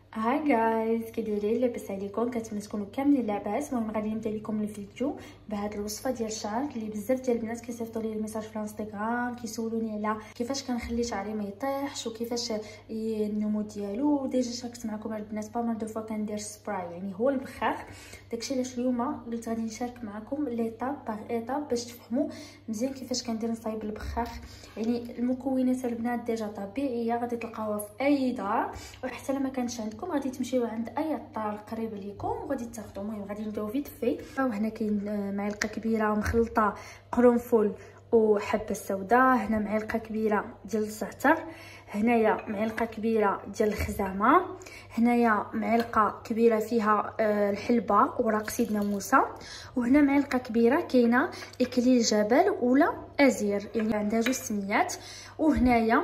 هاي جايز، كي دايرين؟ لاباس عليكم؟ كنتمنى تكونوا كاملين لاباس. المهم غادي نبدا لكم الفيديو بهاد الوصفه ديال الشعر اللي بزاف ديال البنات كيصيفطوا لي الميساج في الانستغرام كيسولوني على كيفاش كنخلي شعري ما يطيحش وكيفاش النمو ديالو. ديجا شاركت معكم البنات با مال دو فوا كندير سبراي، يعني هو البخاخ. داكشي علاش اليوم قلت غادي نشارك معكم ليطاب باغ ايطاب باش تفهموا مزيان كيفاش كندير نصايب البخاخ. يعني المكونات البنات ديجا طبيعيه غادي تلقاوها في اي دار، وحتى لما كانش عندكم غادي تمشيو عند اي عطار قريب ليكم وغادي تاخذوا. المهم غادي نبداو فيت في. وهنا كاين معلقه كبيره مخلطه قرنفل وحبه سوداء، هنا معلقه كبيره ديال الزعتر، هنايا معلقه كبيره ديال الخزامه، هنايا معلقه كبيره فيها الحلبه وراق سيدنا موسى، وهنا معلقه كبيره كاينه اكليل جبل ولا ازير، يعني عندها جوج سميات. وهنايا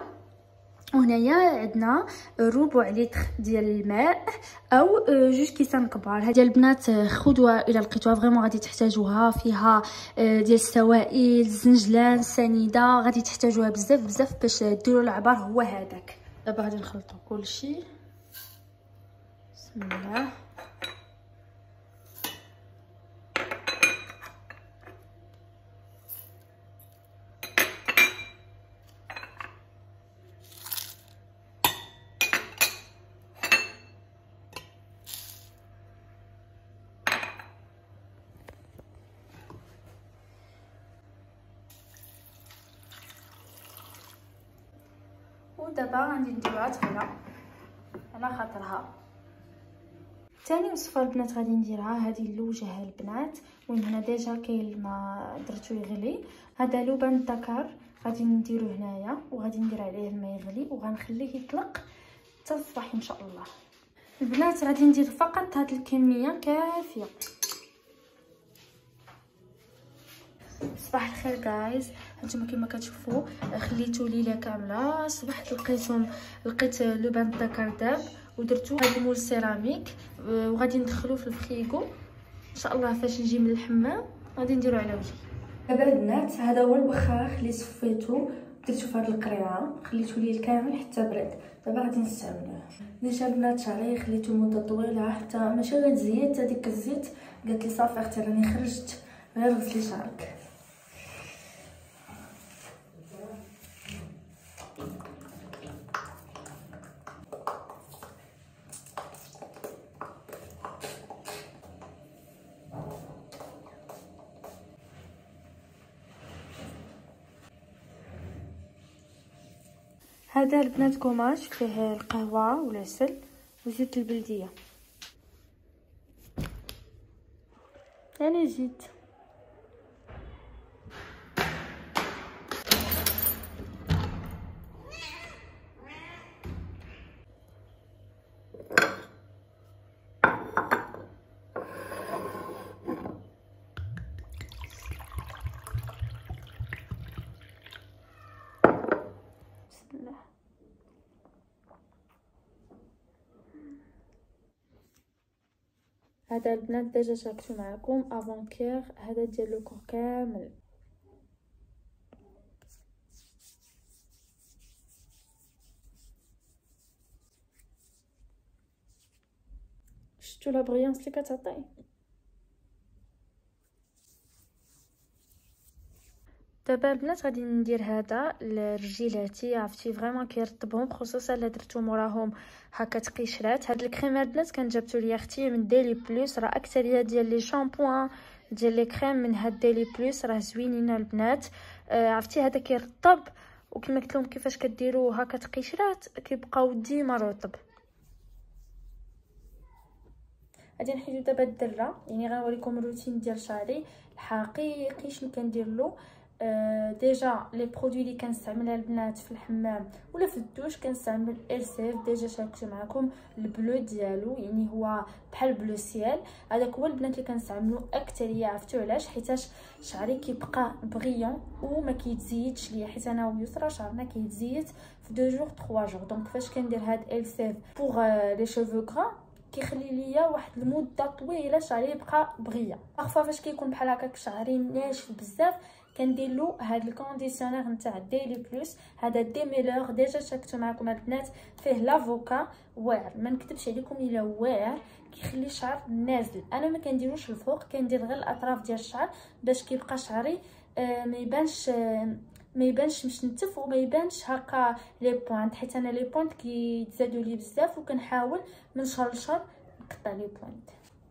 عندنا ربع لتر ديال الماء او جوج كيسان كبار. هذه البنات خذوها الى لقيتوها فريمون غادي تحتاجوها، فيها ديال السوائل، الزنجلان، سنيده، غادي تحتاجوها بزاف باش ديروا العبار هو هذاك. دابا غادي نخلطوا كلشي. بسم الله. ودابا غادي نديروها تغلى على خاطرها. ثاني وصفه البنات غادي نديرها هذه اللوجه البنات. المهم هنا ديجا كاين الماء درتو يغلي، هذا لبن الذكر غادي نديرو هنايا وغادي ندير عليه الماء يغلي وغنخليه يطلق حتى الصباح ان شاء الله. البنات غادي ندير فقط هذه الكميه كافيه. صباح الخير جايز، هانتوما كما كتشوفوا خليتو ليله كامله. صبحت لقيت لبن الذكر داب ودرتو هذا المول سيراميك وغادي ندخلوه في الفريغو ان شاء الله. فاش نجي من الحمام غادي نديرو على وجهي. دابا البنات هذا هو البخاخ اللي صفيتو درتو في هذه القريعه، خليتو ليه كامل حتى برد. دابا غادي نستعملوه. ديجا البنات شعري خليتو مده طويله حتى ماشي غير زيت، هذيك الزيت قالت لي صافي اختي راني خرجت غير غسلي شعرك. هذا البنات كوماج فيه القهوه والعسل وزيت البلديه، يعني زيت. بسم الله. هذا البنات ديجا شاركتو معكم افونكير، هذا ديال لو كور كامل. شفتوا لا بريونس اللي كتعطي. دابا البنات غادي ندير هذا لرجيلاتي، عرفتي فريمون كيرطبهم، خصوصا الا درتو موراهم هكا تقيشرات. هاد الكريم البنات كان جابتو لي اختي من ديلي بلوس، راه اكثريه ديال لي شامبوان ديال لي كريم من هاد ديلي بلوس راه زوينين البنات. عرفتي هذا كيرطب، وكما قلت لهم كيفاش كديروا هكا تقيشرات كيبقاو ديما رطب. غادي نحيدو دابا الدره، يعني غنوريكم الروتين ديال شعري الحقيقي شنو كندير له. ديجا لي برودوي اللي كنستعملها البنات في الحمام ولا في الدوش كنستعمل السيف. ديجا شاركت معكم البلو ديالو، يعني هو بحال بلو سيال. هذاك هو البنات اللي كنستعملو اكثريه. عرفتوا علاش؟ حيتاش شعري كيبقى بريون وما كيتزيدش ليا، حيت انا ويسرا شعرنا كيتزيد في 2 جور 3 جور. دونك فاش كندير هاد السيف بوغ لي شوفو غرا كيخلي ليا واحد المده طويله شعري يبقى بغيه. اخفى فاش كيكون بحال هكاك شعري ناشف بزاف كندير له هذا الكونديسيونير نتاع ديلي بلوس. هذا ديميلور ديجا شاركته معكم البنات، فيه لافوكا واعر، ما نكذبش عليكم الا واعر، كيخلي الشعر نازل. انا ما كنديروش الفوق، كندير غير الاطراف ديال الشعر باش كيبقى شعري ما يبانش مشنتف وما يبانش هكا لي بوينت، حيت انا لي بوينت كيتزادوا لي بزاف وكنحاول من شهر لشهر نقطع لي بوينت.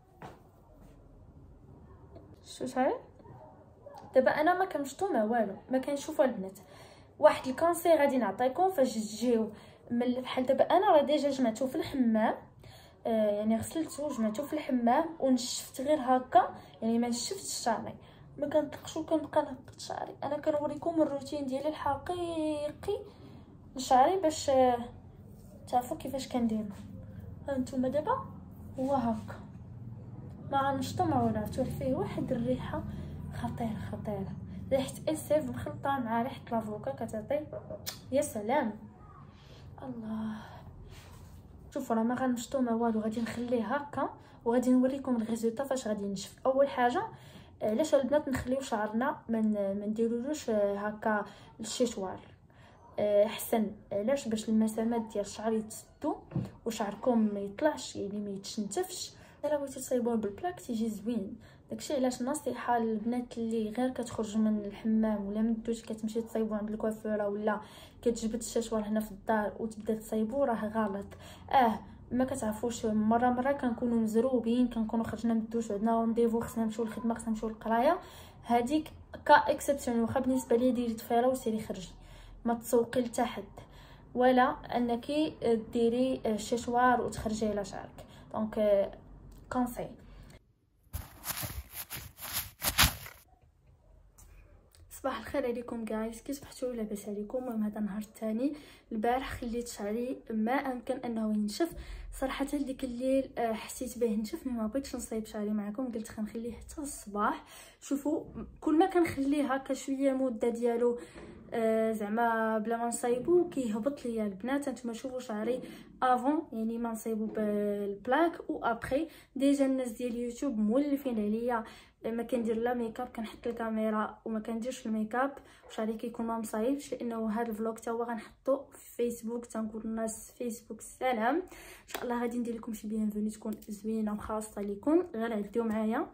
شو شعري دابا انا ما كنشطو ما والو، ما كنشوفوا البنات. واحد الكونسي غادي نعطيكم فاش تجيو من بحال دابا انا راه ديجا جمعته في الحمام، يعني غسلته وجمعته في الحمام ونشفت غير هكا، يعني ما نشفتش شعري، ما كنطلقش وكنبقى نهبط شعري. انا كنوريكم الروتين ديالي الحقيقي لشعري باش تعرفوا كيفاش كندير. هانتوما دابا هو هكا ما غنشطو ما ولا عرفتوا فيه واحد الريحه خطيره، ريحه اسف مخلطه مع ريحه لافوكا كتعطي يا سلام. الله شوفوا راه ما غنشطو ما والو، غادي نخليه هكا وغادي نوريكم الريزولطا فاش غادي ينشف. اول حاجه علاش البنات نخليو شعرنا ما نديرولوش هكا الشيشوار احسن، علاش باش المسامات ديال الشعر يتسدوا وشعركم ما يطلعش يعني ما يتشنتفش. الا بغيتي تصايبوه بالبلاك تيجي زوين. داكشي علاش نصيحه للبنات اللي غير كتخرج من الحمام ولا من الدوش كتمشي تصايبو عند الكوافوره ولا كتجبد الشاشوار هنا في الدار وتبدا تصايبو، راه غلط. ما كتعرفوش مره كنكونوا مزروبين، كنكونوا خرجنا من الدوش وعندنا رونديفو خصنا نمشيو للخدمه خصنا نمشيو للقرايه، هذيك كا اكسبسيون. واخا بالنسبه لي ديري طفيره وسيري خرجي، ما تسوقي لتحت ولا انك ديري الشاشوار وتخرجي على شعرك. دونك كونساي. صباح الخير عليكم جايز، كي صبحتوا لاباس عليكم؟ المهم هذا النهار الثاني. البارح خليت شعري ما امكن انه ينشف صراحه، ديك الليل حسيت به نشف، ما بغيتش نصايب شعري معكم، قلت غنخليه حتى الصباح. شوفوا كل ما كنخليه هكا شويه مده ديالو زعما بلا ما نصايبو كيهبط ليا البنات. نتوما شوفوا شعري افون يعني ما نصايبو بالبلاك و ابري. ديجا الناس ديال يوتيوب مولفين عليا ما كندير لا ميكاب، كنحط الكاميرا وما كنديرش الميكاب وشعري كيكون ما مصايبش، لانه هذا الفلوق تا هو غنحطو في فيسبوك. تنقول للناس فيسبوك السلام، ان شاء الله غادي ندير لكم شي بيانفوني تكون زوينه وخاصه ليكم، غير عديو معايا.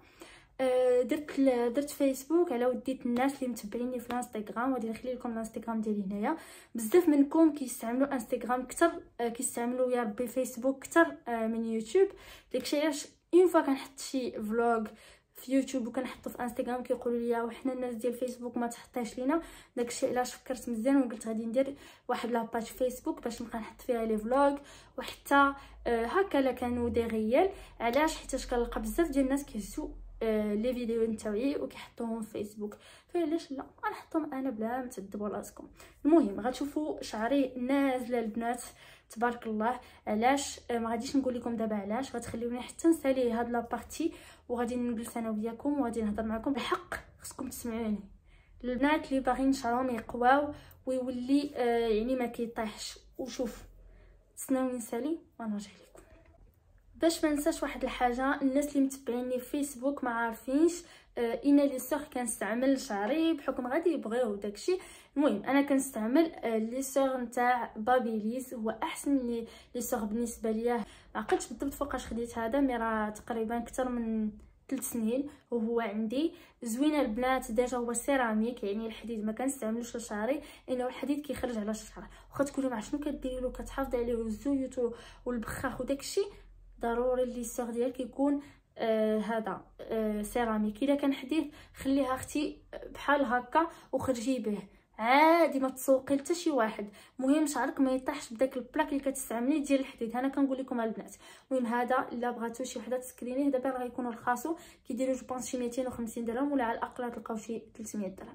درت فيسبوك على وديت الناس اللي متبعيني في الانستغرام، غادي نخلي لكم الانستغرام ديالي هنايا. بزاف منكم كيستعملوا انستغرام اكثر، كيستعملوا يا ربي فيسبوك اكثر من يوتيوب. داكشي علاش اون فوا كنحط شي فلوغ في يوتيوب وكنحطو في انستغرام كيقولوا لي وحنا الناس ديال فيسبوك ما تحطيش لينا. داكشي علاش فكرت مزيان وقلت غادي ندير واحد لاباج فيسبوك باش نبقى نحط فيها لي فلوغ وحتى هكا لا كانوا دي ريال. علاش؟ حيت كنلقى بزاف ديال الناس كيهزوا لي فيديو نتاعي وكيحطوهم في فيسبوك، فعلاش لا غنحطهم انا بلا ما تدبوا راسكم. المهم غتشوفوا شعري نازله البنات تبارك الله. علاش ما غاديش نقول لكم دابا علاش، غتخليوني حتى نسالي هاد لابارتي وغادي نجلس انا وياكم وغادي نهضر معكم. بحق خصكم تسمعوني البنات اللي باغيين شعرهم يقواو ويولي يعني ما كيطيحش. وشوف تسناوني نسالي ونرجع لكم. باش ما ننساش واحد الحاجه، الناس اللي متبعيني في فيسبوك ما عارفينش انا لي سور كنستعمل شعري بحكم غادي يبغيو داكشي. المهم انا كنستعمل لي سور نتاع بابيليز، هو احسن لي سور بالنسبه ليا. ما عقلتش بالضبط فوقاش خديت هذا، مي راه تقريبا اكثر من 3 سنين وهو عندي زوين البنات. ديجا هو سيراميك يعني الحديد ما كنستعملوش لشعري لانه الحديد كيخرج على الشعر. واخا تقولوا مع شنو كديري له كتحافظي عليه والزيوت والبخاخ وداكشي، ضروري لي سور ديالك يكون هذا سيراميك. الا كان حديد خليها اختي بحال هكا وخرجي به عادي، ما تسوقي حتى شي واحد. مهم شعرك ما يطيحش بداك البلاك اللي كتستعملي ديال الحديد. انا كنقول لكم البنات المهم هذا الا بغاتو شي وحده تسكرينيه دابا راه غيكونوا رخاصو، كيديروا جو بونس شي 250 درهم ولا على الاقل تلقاو شي 300 درهم.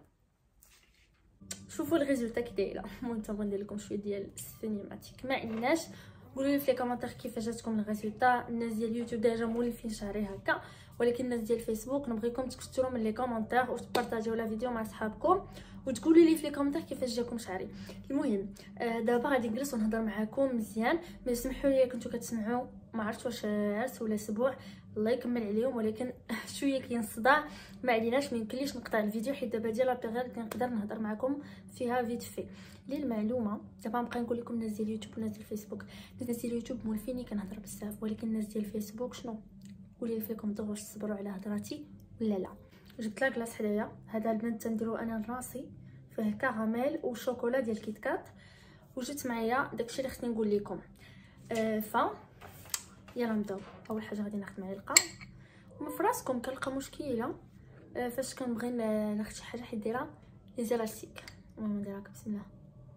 شوفوا الريزولطا كي دايره. المهم تنبغي ندير لكم شويه ديال السينيماتيك، ما عندناش. قولوا لي في لي كومونتير كيفاش جاتكم الريزولطا. الناس ديال اليوتيوب ديجا مولفين شعري هكا، ولكن الناس ديال الفيسبوك نبغيكم تكتبوا من لي كومونتير وتبارطاجيو لا فيديو مع صحابكم وتقولوا لي في لي كومونتير كيفاش جاكم شعري. المهم دابا غادي نجلس ونهضر معكم مزيان. ما يسمحوا لي كنتو كتسمعوا ما عرفتش واش عرس ولا اسبوع، الله يكمل عليهم، ولكن شويه كاين صداع ما عليناش، ما يمكنليش نقطع الفيديو حيت دابا ديال لابيغال اللي نقدر نهضر معكم فيها فيت في. للمعلومه دابا نبقى نقول لكم الناس ديال اليوتيوب والناس ديال الفيسبوك، الناس ديال اليوتيوب مولفيني كنهضر بزاف، ولكن الناس ديال الفيسبوك شنو قولي لي فيكم دغيا واش تصبروا على هضراتي ولا لا. جبت لك كلاص حدايا، هذا البنات تنديرو انا لراسي، فيه كراميل وشوكولا ديال كيتكات، وجبت معايا داكشي اللي خصني نقول لكم. ف يلا نبداو. اول حاجه غادي ناخذ معلقه، ومن فراسكم كنلقى مشكله فاش كنبغي ناخذ شي حاجه حيت دايره ليزالاستيك. المهم نديرها بسم الله،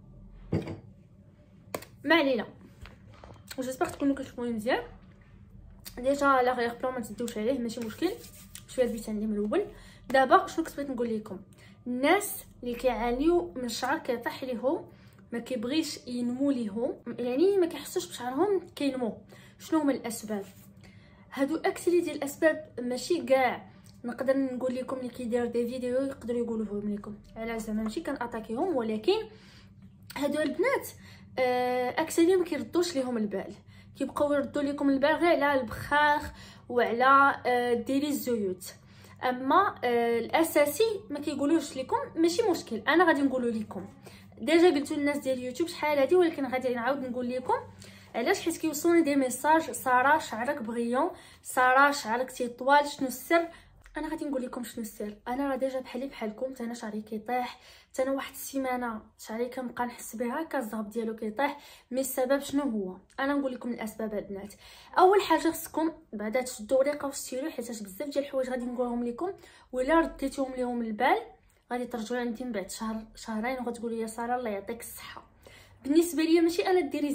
ما علينا. وجيسبر تكونوا كتشوفوني مزيان. ديجا لا غير بلان ما تدوش عليه ماشي مشكل، شويه الفيتامين اللي من الاول. دابا شنو كنت بغيت نقول لكم، الناس اللي كيعانيو من الشعر كيطيح ليهم، ما كيبغيش ينمو ليهم، يعني ما كيحسوش بشعرهم كينمو، شنو هما الاسباب؟ هادو اكثر ديال الاسباب ماشي كاع نقدر نقول لكم اللي كيدير دي فيديو يقدروا يقولوهم لكم، على زعما ماشي كناتاكيهم، ولكن هادو البنات اكثرهم ما كيردوش ليهم البال، كيبقاو يردوا لكم البال غير على البخاخ وعلى ديري الزيوت، اما الاساسي ما كيقولوش لكم. ماشي مشكل، انا غادي نقول لكم. ديجا قلتوا للناس ديال اليوتيوب شحال هادي، ولكن غادي نعاود نقول لكم علاش، حيت كيوصلوني دي ميساج ساره شعرك بغيون، ساره شعرك تيطوال، شنو السر؟ انا غادي نقول لكم شنو السر. انا راه ديجا بحالي بحالكم، انا شعري كيطيح، انا واحد السيمانه شعري كنبقى نحس بها هكا الزهب ديالو كيطيح. مي السبب شنو هو؟ انا نقول لكم الاسباب البنات. اول حاجه خصكم بعدا تشدوا ورقه وتسيروا، حيت بزاف ديال الحوايج غادي نقولهم لكم ولا رديتيهم ليهم البال غادي ترجعوا عندي من بعد شهر شهرين وغتقولوا يا ساره الله يعطيك الصحه. بالنسبه ليا ماشي انا ديري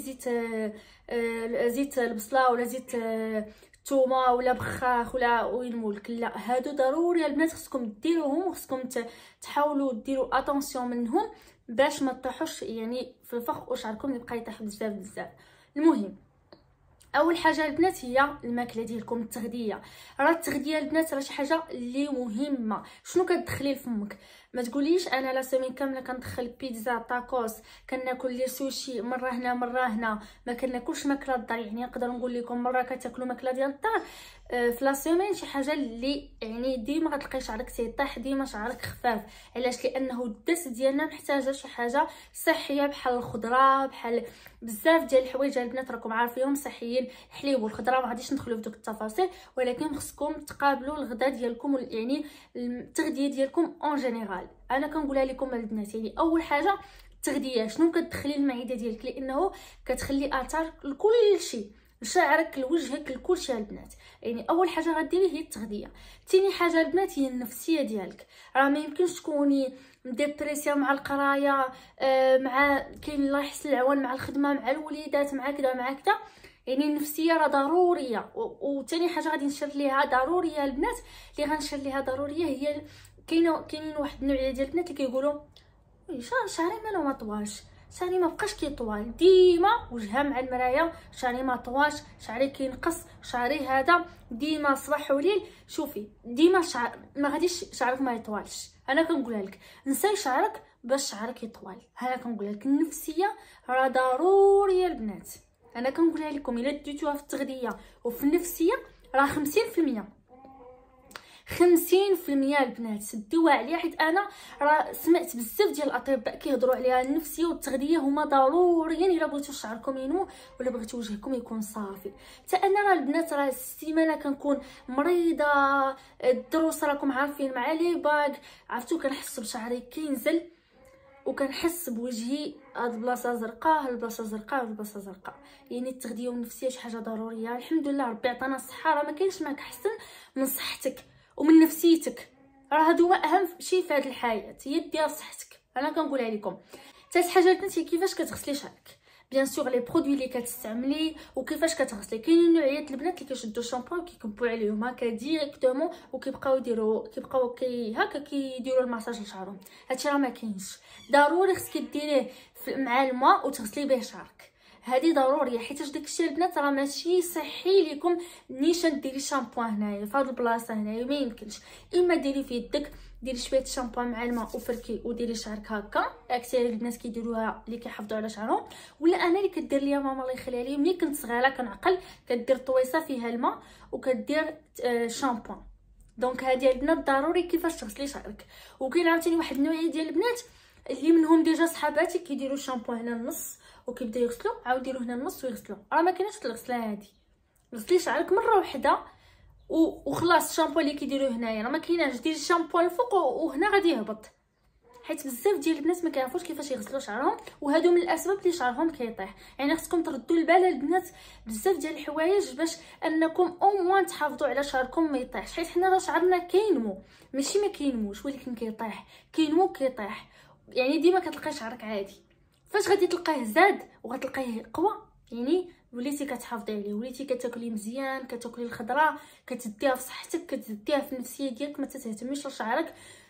زيت البصله ولا زيت الثومه ولا بخاخ ولا وين مولك، لا هادو ضروري البنات خصكم ديروهم، وخصكم تحاولوا ديروا اتونسيون منهم باش ما تطيحوش يعني في الفخ وشعركم يبقى يطيح بزاف. المهم اول حاجه البنات هي الماكله ديالكم، التغذيه. راه التغذيه البنات راه شي حاجه اللي مهمه. شنو كتدخلي لفمك؟ ما تقوليش انا لا سيمين كامله كندخل بيتزا طاكوس، كناكل لي سوشي مره هنا مره هنا، ما كناكلش ماكله الدار. يعني نقدر نقول لكم مره كتاكلوا ماكله ديال الدار في لا سيمين، شي حاجه اللي يعني ديما غتلقاي شعرك تيطيح، ديما شعرك خفاف. علاش؟ لانه الدس ديالنا محتاجه شي حاجه صحيه بحال الخضره، بحال بزاف ديال الحوايج البنات راكم عارفينهم صحيين، الحليب والخضره ما غاديش ندخلوا في دوك التفاصيل، ولكن خصكم تقابلوا الغداء ديالكم يعني التغذيه ديالكم اون جينيرال. انا كنقولها لكم البنات، يعني اول حاجه التغذيه. شنو كتدخلي المعده ديالك؟ لانه كتخلي اثار لكل شيء، لشعرك لوجهك لكل شيء البنات. يعني اول حاجه غديري هي التغذيه. ثاني حاجه البنات هي النفسيه ديالك. راه ما يمكنش تكوني مديبريسيا مع القرايه، مع كاين الله يحسن العوان، مع الخدمه، مع الوليدات، مع كذا مع كذا. يعني النفسيه راه ضروريه. وثاني حاجه غادي نشير ليها ضروريه البنات، اللي غنشير ليها ضروريه هي كاينين واحد النوعيه ديال البنات اللي كيقولوا شعري مالو ما طوالش، شعري ما بقاش كيطوال، ديما وجهها مع المرايه، شعري ما طواش، شعري كينقص، شعري هذا ديما صباح وليل. شوفي ديما شعر ما غاديش شعرك ما يطوالش. انا كنقولها لك نساي شعرك باش شعرك يطوال. انا كنقولها لك النفسيه راه ضروريه البنات. انا كنقولها لكم الا ديتوها في التغذيه وفي النفسيه راه 50% البنات. سدوها عليا، حيت انا راه سمعت بزاف ديال الاطباء كيهضروا عليها. النفسيه والتغذيه هما ضروريين الا بغيتو شعركم ينمو ولا بغيتو وجهكم يكون صافي. حتى انا راه البنات راه السيمانه كنكون مريضه، الدروس راكم عارفين مع لي باك، عرفتو كنحس بشعري كينزل وكنحس بوجهي هاد البلاصه زرقاء، هاد البلاصه زرقاء، هاد البلاصه زرقاء. يعني التغذيه والنفسيه شي حاجه ضروريه. الحمد لله ربي عطانا الصحه، راه ما كاينش ماك احسن من صحتك ومن نفسيتك. راه هادو اهم شيء في هذه الحياه، هي ديال صحتك. انا كنقولها لكم. ثالث حاجه البنات هي كيفاش كتغسلي شعرك. بيان سور لي برودوي اللي كتستعملي وكيفاش كتغسلي. كاينين نوعيات البنات اللي كيشدوا الشامبو وكيكبوا عليهم هكا ديريكتومون وكيبقاو هكا كيديروا الماساج لشعرهم. هادشي راه ما كاينش. ضروري خصك ديريه مع الماء وتغسلي به شعرك، هذه ضروريه. حيت داكشي البنات راه ماشي صحي ليكم نيشان ديري شامبو هنايا في هاد البلاصه هنايا، ما يمكنش. اما ديري في يدك، ديري شويه شامبو مع الماء وفركي وديري شعرك هكا. اكثر الناس كيديروها اللي كيحافظوا على شعرهم. ولا انا اللي كدير ليا ماما الله يخليها لي ملي كنت صغيره كنعقل كدير طويصه فيها الماء وكدير شامبو. دونك هذه عندنا ضروري كيفاش تغسلي شعرك. وكاين عاوتاني واحد النوعيه ديال البنات اللي منهم ديجا صحاباتي كيديروا الشامبو هنا النص وكيبداو يغسلوا عاود يديروا هنا النص ويغسلوا. راه ما كايناش الغسله هذه. غسلي شعرك مره واحده وخلاص. الشامبو اللي كيديروه هنايا راه ما كايناش. ديري الشامبو الفوق وهنا غادي يهبط. حيت بزاف ديال البنات ما كيعرفوش كيفاش يغسلوا شعرهم وهادو من الاسباب اللي شعرهم كيطيح. يعني خصكم تردوا البال البنات بزاف ديال الحوايج باش انكم او موان تحافظوا على شعركم ما يطيحش. حيت حنا راه شعرنا كينمو ماشي ما كينموش ولكن كيطيح. كينمو كيطيح. يعني ديما كتلقاي شعرك عادي. فاش غادي تلقاه زاد وغتلقاه قوى يعني وليتي كتحافظي عليه. وليتي كتاكلي مزيان كتاكلي الخضره كتديها في صحتك كتديها في النفسيه ديالك ما تهتميش لشعرك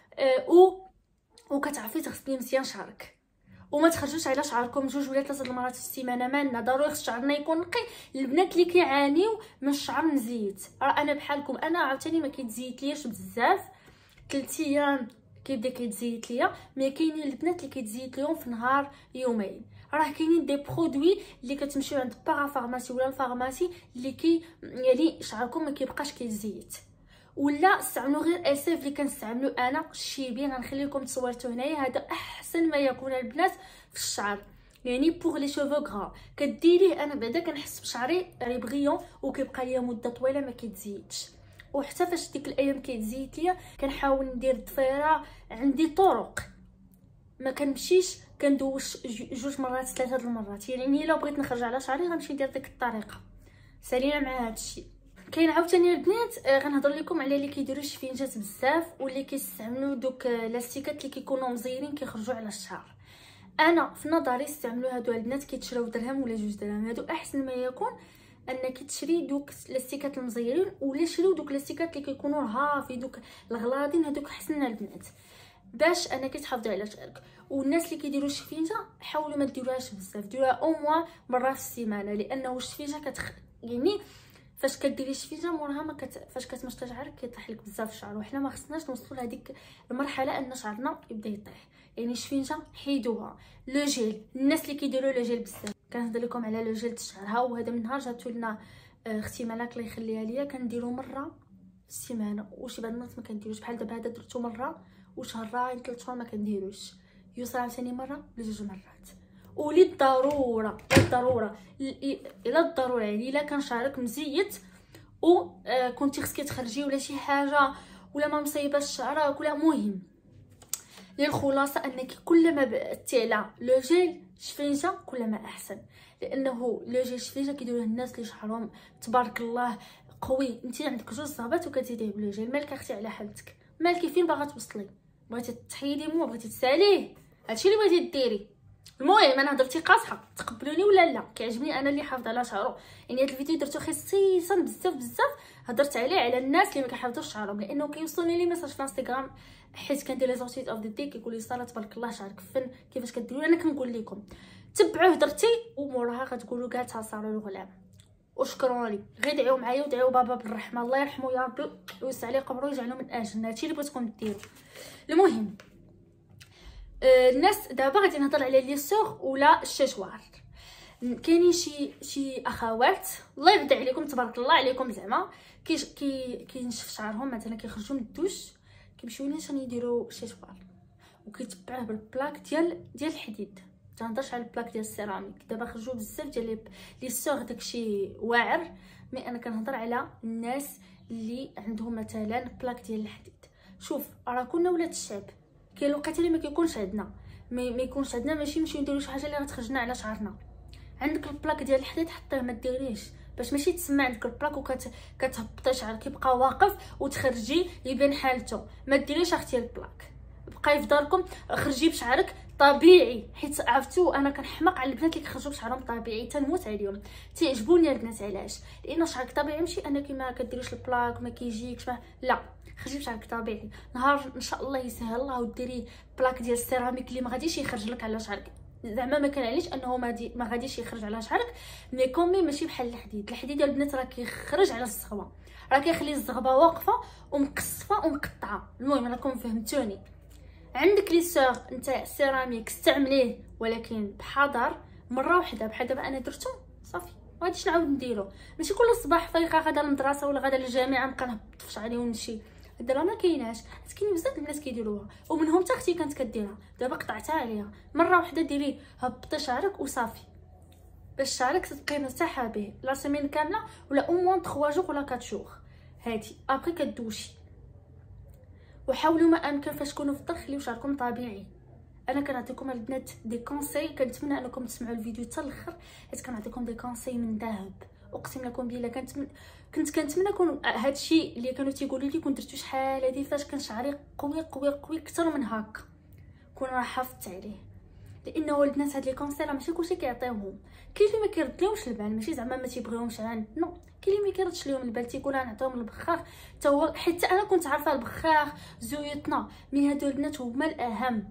وكتعرفي تغسلي مزيان شعرك. وما تخرجوش على شعركم 2 ولا 3 المرات في السيمانه. مالنا ضروري خص شعرنا يكون نقي. البنات اللي كيعانيو من الشعر مزيت راه انا بحالكم. انا عاوتاني ما كيتزيت لياش بزاف 3 ايام كيبدا كيتزيت ليا. مي كاينين البنات اللي كيتزيت لهم في نهار يومين. راه كاينين دي برودوي اللي كتمشيو عند باغا فارماسي ولا الفارماسي اللي يعني شعركم ما كيبقاش كيتزيت. ولا استعملوا غير اسيف اللي كنستعملو انا الشيبي. غنخلي لكم تصورته هنايا. هذا احسن ما يكون البنات في الشعر يعني بوغ لي شوفو غرا. كديريه انا بعدا كنحس بشعري ريبغيون وكيبقى ليا مده طويله ما كيتزيدش. وحتى فاش ديك الايام كيتزيت ليا كنحاول ندير الضفيره. عندي طرق ما كنمشيش كندوش 2 مرات 3 المرات. يعني الا بغيت نخرج على شعري غنمشي ندير ديك الطريقه. سالينا مع هذا الشيء. كاين عاوتاني البنات غنهضر لكم على اللي كيديروا الشفينجات بزاف واللي كيستعملوا دوك لاستيكات اللي كيكونوا مزيرين كيخرجوا على الشعر. انا في نظري استعملوا هادو البنات كيتشراو درهم ولا 2 دراهم. هادو احسن ما يكون انك تشري دوك لاستيكات المزيرين ولا شريو دوك لاستيكات اللي كيكونوا رهافي دوك الغلاضين. هادوك احسن البنات باش انك تحافظي على شعرك. والناس اللي كيديروا الشفينجه حاولوا ما ديروهاش بزاف. ديروها او موان مره في السيمانه لانه الشفينجه يعني فاش كديري شفينجه موراها فاش كتمشطي شعرك كيطيح لك بزاف الشعر. وحنا ما خصناش نوصلوا لهذيك المرحله ان شعرنا يبدا يطيح. يعني الشفينجه حيدوها. لو جيل الناس اللي كيديروا لو جيل بزاف كنهضر لكم على لو جيل الشعر. ها وهذا من نهار جاتو لنا اختي ملاك الله يخليها ليا كنديرو مره في السيمانه. وشي بعض الناس ما كنديروش بحال دابا هذا درتو مره وشهرين 3 شهور ما كنديروش. يوصل ثاني مره ل2 مرات. وللضروره الى الضروره يعني الا كان شعرك مزيت و كنتي خصك تخرجي ولا شي حاجه ولا ما مصيباش شعرك ولا مهم. الخلاصه انك كلما بعدتي على لو جيل شفينجه كلما احسن. لانه لو جيل شفينجه كيديروه الناس اللي شعرهم تبارك الله قوي. انت عندك 2 صابات وكتزيديه بلو جيل. مالك اختي على حالتك. مالك فين باغا توصلي. بغيتي تحيدي مو بغيتي تساليه هادشي اللي بغيتي ديري. المهم انا هضرتي قاصحه تقبلوني ولا لا. كيعجبني انا اللي حافظ على شعرو. يعني هذا الفيديو درتو خصيصا بزاف هضرت عليه على الناس اللي ما كيحافظوش شعرهم. لانه كيوصلني لي ميساج في انستغرام حيت كندير لي زوتيت اوف ذا دي كيقول لي ساره تبارك الله شعرك فن كيفاش كديروا. انا كنقول لكم تبعوا هضرتي وموراها غتقولوا كاع تصاروا الغلام. وشكرا لي. غير دعيو معايا ودعيو بابا بالرحمه الله يرحمه يا ربي ويوسع عليه قبره ويجعله من اجل. هادشي اللي بغيتكم ديروا. المهم الناس دابا غادي نهضر على لي سور ولا الششوار. كاينين شي اخوات الله يبدا عليكم تبارك الله عليكم زعما كينشف شعرهم مثلا كيخرجوا من الدوش كيمشيو نيشان يديروا ششوار وكيتبعوه بالبلاك ديال الحديد. تنهضرش على البلاك ديال السيراميك. دابا خرجوا بزاف ديال لي سور داكشي واعر. مي انا كنهضر على الناس اللي عندهم مثلا بلاك ديال الحديد. شوف راه كنا ولاد الشعب كاين الوقت اللي ما كيكونش عندنا ما يكونش عندنا ماشي نمشيو نديرو شي حاجه اللي غتخرجنا على شعرنا. عندك البلاك ديال الحديد حطيه ما ديريش باش ماشي تسمى عندك البلاك وكتهبطي شعرك كيبقى واقف وتخرجي يبان حالته. ما ديريش اختي البلاك. بقاي في داركم خرجي بشعرك طبيعي. حيت عرفتو انا كنحماق على البنات اللي كيخرجوا بشعرهم طبيعي تنموت عليهم. تيعجبوني البنات علاش لان شعرك طبيعي ماشي انك ما كديريش البلاك ما كيجيكش لا خرجي بشعرك طبيعي. نهار ان شاء الله يسهل الله وديري بلاك ديال السيراميك اللي ما غاديش يخرج لك على شعرك زعما ما كنعنيش انه ما غاديش يخرج على شعرك، مي كومي ماشي بحال الحديد البنات راه كيخرج على الزغبه، راه كيخلي الزغبه واقفه ومقصفه ومقطعه. المهم راكم فهمتوني. عندك لي سور نتاع السيراميك استعمليه ولكن بحذر، مره واحده بحال دابا انا درتو صافي ما غاديش نعاود نديرو. ماشي كل صباح فايقه غادا للمدرسه ولا غادا للجامعه نبقى نهبط في شعري ونمشي، دابا ما كايناش. كاين بزاف الناس كيديروها ومنهم حتى اختي كانت كديرها، دابا قطعتها عليها. مره واحده ديري هبطي شعرك وصافي باش شعرك تبقاي مرتاحه به لا سيمين كامله ولا او موان 3 جوغ ولا 4 جوغ. هادي ابري كدوشي. وحاولوا ما امكن فاش تكونوا في الدار خليو شعركم طبيعي. انا كنعطيكم البنات دي كونساي، كنتمنى انكم تسمعوا الفيديو حتى الاخر حيت كنعطيكم دي كونساي من ذهب. اقسم لكم بالله كنت كنتمنى كون هادشي اللي كانوا تيقولوا لي كنت درتو شحال هادي فاش كان شعري قوي قوي قوي اكثر من هكا، كون راه حافظت عليه. لانه البنات هاد لي كونساي راه ماشي كلشي كيعطيوهم. كاين اللي ما كيرد لهمش البال، ماشي زعما ما تيبغيوهمش عن نو، كاين اللي ما كيردش لهم البال تيقول نعطيهم البخاخ حتى هو. حتى انا كنت عارفه البخاخ زيوتنا، مي هادو البنات هما الاهم.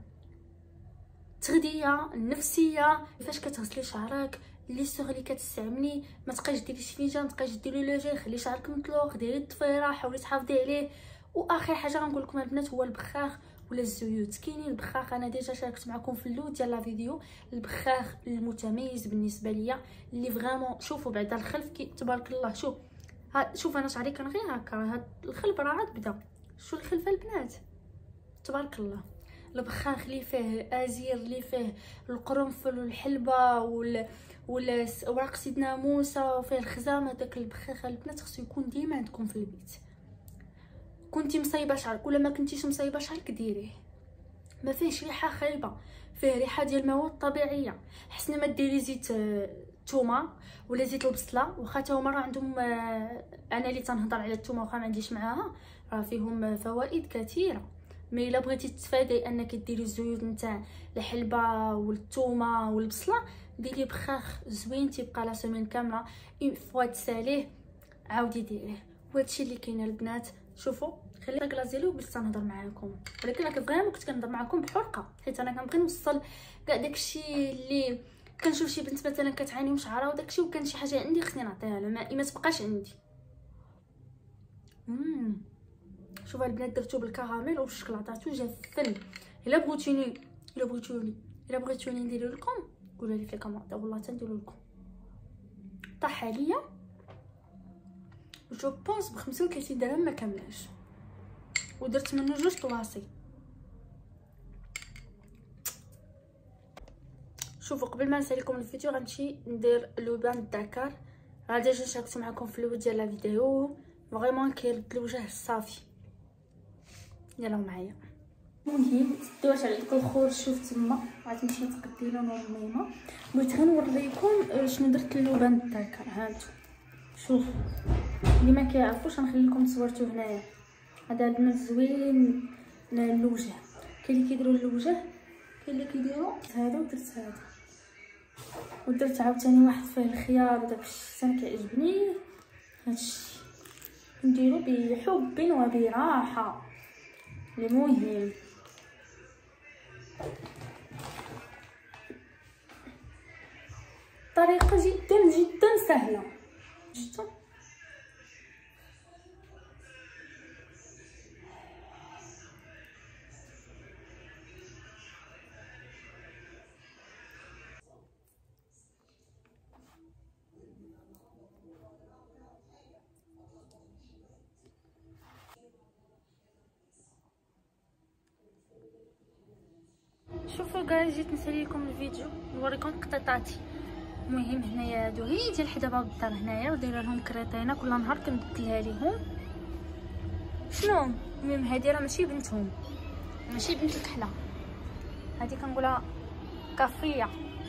التغذيه النفسيه، فاش كتغسلي شعرك لي سوغ اللي كتستعملي ما تبقايش ديري شفينجان، ما تبقايش ديري لو جي، خلي شعرك مطلوق، ديري الضفيره، حاولي تحافظي عليه. واخر حاجه غنقول لكم البنات هو البخاخ ولا الزيوت. كاينين البخاخ انا ديجا شاركت معكم في اللود ديال لا فيديو، البخاخ المتميز بالنسبه ليا اللي فريمون شوفوا بعدا الخلف تبارك الله. شوف انا شعري كان غير هكا، هاد الخلف راه عاد بدا. شو الخلفه البنات تبارك الله. البخاخ اللي فيه ازير، اللي فيه القرنفل والحلبه وراق سيدنا موسى وفيه الخزامه، داك البخاخ البنات خصو يكون ديما عندكم في البيت. كنتي مصايبه شعرك ولا ما كنتيش مصايبه شعرك ديريه، ما فيهش ريحه خايبه، فيه ريحه ديال المواد طبيعيه. حسنا ما ديري زيت الثومه ولا زيت البصله، واخا تا هما راه عندهم انا اللي تنهضر على الثومه واخا ما عنديش معاها، راه فيهم فوائد كثيره. مي الا بغيتي تفادي انك ديري الزيوت نتاع الحلبه والثومه والبصله، ديري بخاخ زوين تيبقى لا سيمين كامله. اون فوا تساليه عاودي ديريه. وهادشي اللي كاين البنات. شوفوا خلينا كلازيلو باش نهضر معاكم، ولكن انا فريمون كنت كنهضر معاكم بحرقه حيت انا كنبغي نوصل كاع داكشي اللي كنشوف شي بنت مثلا كتعاني من شعرها وداكشي، وكان شي حاجه عندي خصني نعطيها لها ما تبقاش عندي. شوفوا البنات درتو بالكراميل والشكلاطه جا فل. الا بغيتوني ندير لكم قولوا لي في الكومونتير والله تنديروا لكم. طاح عليا جو بونس ب 35 درهم ما كاملاش، ودرت منه 2 طواصي. شوفوا قبل ما نسالي لكم الفيديو غنمشي ندير لوبان الدكار. راه ديجا شاركت معكم في الاول ديال لا فيديو، فريمون كيرد الوجه صافي. يلا معايا. المهم تدوش على ديك الخور شوف تما غتمشي تقدي له نور الميمه. بغيت غنوريكم شنو درت للوبان الدكار. هانتو شوف اللي ما كيعرفوش غنخلي لكم صورته هنايا. هذا البنات زوين للوجه. كاين اللي كيديروا للوجه، كاين اللي كيديروا هذا. ودرت هذا ودرت عاوتاني واحد فيه الخيار وداكشي انا كيعجبني. هادشي نديرو بحب وبراحه. المهم طريقه جدا سهله جدا. شوفوا جايز جيت نسالي لكم الفيديو نوريكم قطيطاتي. المهم هنايا هادو هي ديال حدا باب الدار هنايا، ودايره لهم كريطينه كل نهار كنبدلها ليهم. شنو المهم هادي راه ماشي بنتهم، ماشي بنت الكحله، هادي كنقولها كافيه،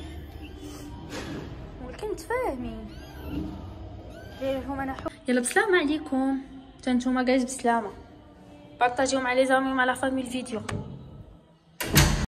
ولكن تفاهمين دايرهم انا حب. يلا بسلامه عليكم حتى نتوما جايز، بسلامه. بارطاجيو مع لي زامي مع لا فامي الفيديو.